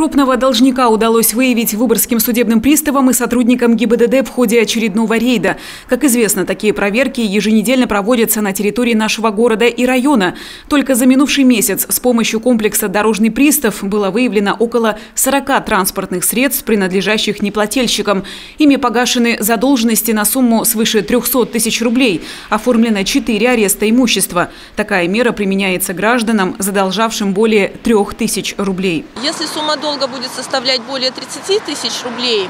Крупного должника удалось выявить выборгским судебным приставам и сотрудникам ГИБДД в ходе очередного рейда. Как известно, такие проверки еженедельно проводятся на территории нашего города и района. Только за минувший месяц с помощью комплекса «Дорожный пристав» было выявлено около 40 транспортных средств, принадлежащих неплательщикам. Ими погашены задолженности на сумму свыше 300 тысяч рублей. Оформлено 4 ареста имущества. Такая мера применяется гражданам, задолжавшим более 3000 рублей. Если сумма долга будет составлять более 30 тысяч рублей,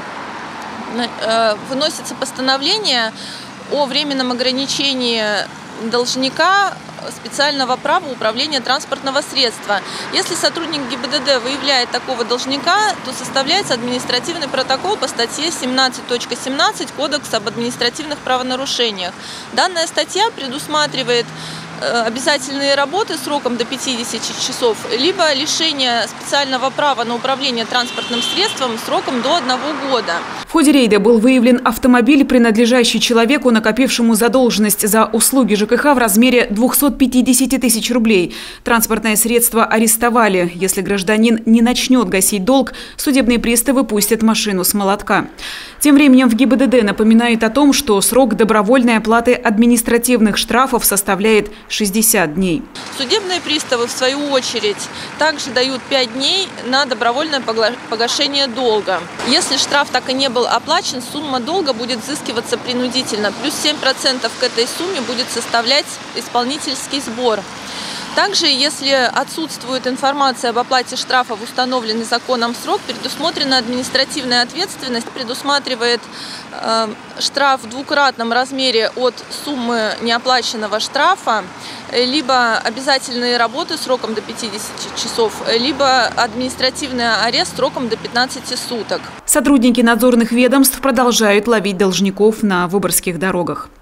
выносится постановление о временном ограничении должника специального права управления транспортного средства. Если сотрудник ГИБДД выявляет такого должника, то составляется административный протокол по статье 17.17 Кодекса об административных правонарушениях. Данная статья предусматривает обязательные работы сроком до 50 часов, либо лишение специального права на управление транспортным средством сроком до 1 года. В ходе рейда был выявлен автомобиль, принадлежащий человеку, накопившему задолженность за услуги ЖКХ в размере 250 тысяч рублей. Транспортное средство арестовали. Если гражданин не начнет гасить долг, судебные приставы пустят машину с молотка. Тем временем в ГИБДД напоминает о том, что срок добровольной оплаты административных штрафов составляет 60 дней. Судебные приставы, в свою очередь, также дают 5 дней на добровольное погашение долга. Если штраф так и не был оплачен, сумма долга будет взыскиваться принудительно. Плюс 7% к этой сумме будет составлять исполнительский сбор. Также, если отсутствует информация об оплате штрафа в установленный законом срок, предусмотрена административная ответственность, предусматривает штраф в двукратном размере от суммы неоплаченного штрафа, либо обязательные работы сроком до 50 часов, либо административный арест сроком до 15 суток. Сотрудники надзорных ведомств продолжают ловить должников на выборгских дорогах.